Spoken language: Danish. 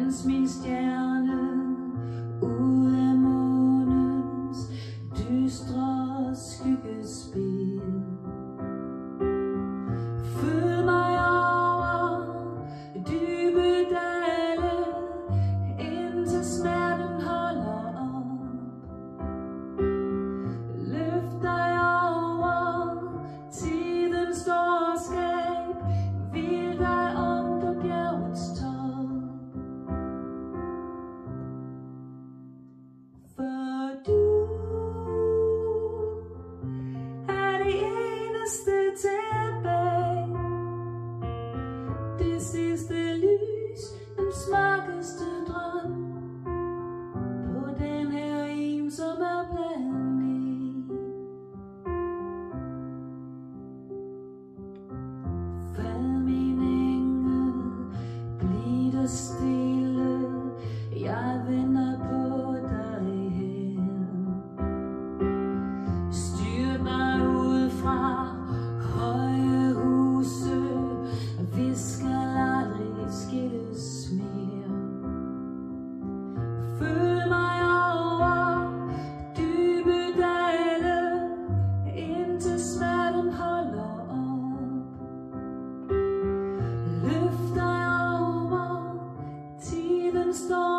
mens min stjerne ud af månens dystre skyggespil. Føl mig over dybe dale, indtil smerten holder op. Løft dig over tidens storskab, hvil dig om på bjergets top. For du er det eneste tilbage, det sidste lys, den smukkeste drøm på den her ensomme planet. Fald min engel, bliv der stille, jeg venter på dig her. Styr mig ud fra høje huse, vi skal aldrig skilles mere. Føl mig over dybe dale, indtil smerten holder op. Løft dig over tidens storm.